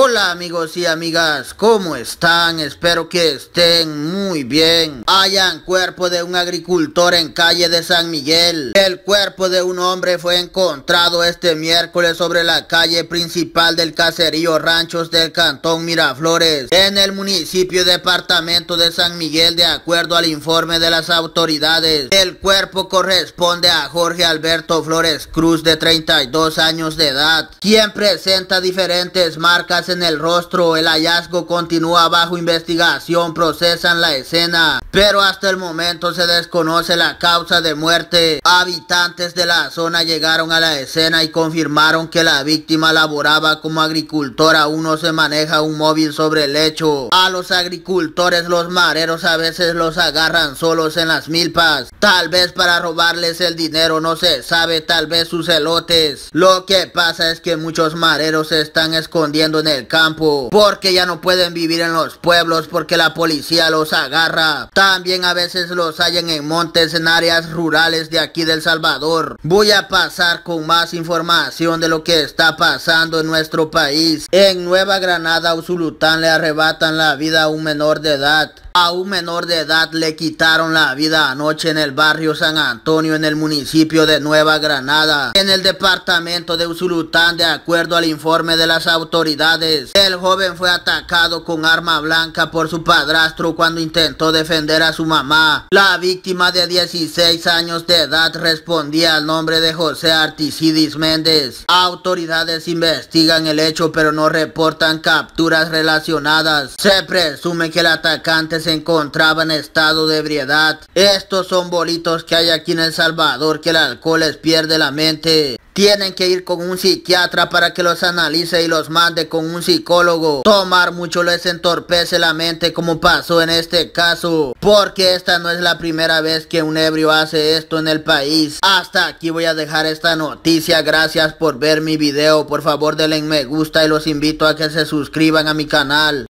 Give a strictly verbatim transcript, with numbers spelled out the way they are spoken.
Hola amigos y amigas, ¿cómo están? Espero que estén muy bien. Hallan cuerpo de un agricultor en calle de San Miguel. El cuerpo de un hombre fue encontrado este miércoles sobre la calle principal del caserío Ranchos del Cantón Miraflores, en el municipio departamento de San Miguel, de acuerdo al informe de las autoridades. El cuerpo corresponde a Jorge Alberto Flores Cruz, de treinta y dos años de edad, quien presenta diferentes marcas en el rostro. El hallazgo continúa bajo investigación, procesan la escena, pero hasta el momento se desconoce la causa de muerte. Habitantes de la zona llegaron a la escena y confirmaron que la víctima laboraba como agricultora. Aún no se maneja un móvil sobre el hecho. A los agricultores los mareros a veces los agarran solos en las milpas, tal vez para robarles el dinero, no se sabe, tal vez sus elotes. Lo que pasa es que muchos mareros se están escondiendo en el campo porque ya no pueden vivir en los pueblos porque la policía los agarra. También a veces los hallan en montes, en áreas rurales de aquí de El Salvador. Voy a pasar con más información de lo que está pasando en nuestro país. En Nueva Granada, Usulután, le arrebatan la vida a un menor de edad. A un menor de edad le quitaron la vida anoche en el barrio San Antonio, en el municipio de Nueva Granada, en el departamento de Usulután, de acuerdo al informe de las autoridades. El joven fue atacado con arma blanca por su padrastro cuando intentó defender a su mamá. La víctima, de dieciséis años de edad, respondía al nombre de José Articidis Méndez. Autoridades investigan el hecho pero no reportan capturas relacionadas. Se presume que el atacante se encontraba en estado de ebriedad. Estos son bolitos que hay aquí en El Salvador, que el alcohol les pierde la mente. Tienen que ir con un psiquiatra para que los analice y los mande con un psicólogo. Tomar mucho les entorpece la mente, como pasó en este caso, porque esta no es la primera vez que un ebrio hace esto en el país. Hasta aquí voy a dejar esta noticia. Gracias por ver mi video. Por favor denle me gusta y los invito a que se suscriban a mi canal.